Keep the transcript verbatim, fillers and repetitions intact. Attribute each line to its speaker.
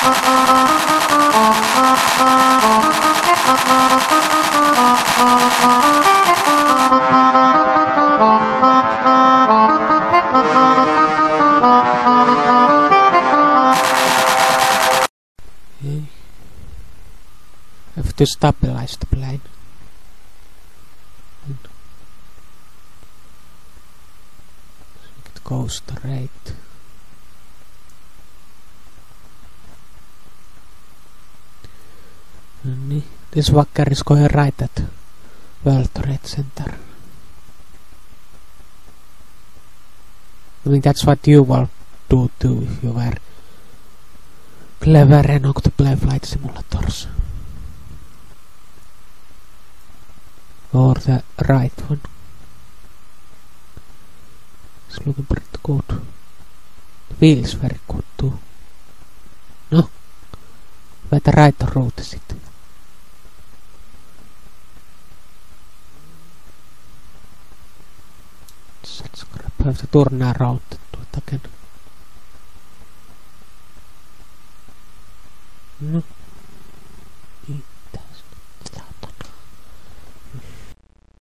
Speaker 1: I have to stabilize the plane. And it goes straight. Nonni, this Wacker is going right at World Trade Center. I mean, that's what you will do too if you were clever enough to play flight simulators. Or the right one. It's looking pretty good. The wheel is very good too. No? Where the right route is it? Such crap. I have to turn around and do it again. No.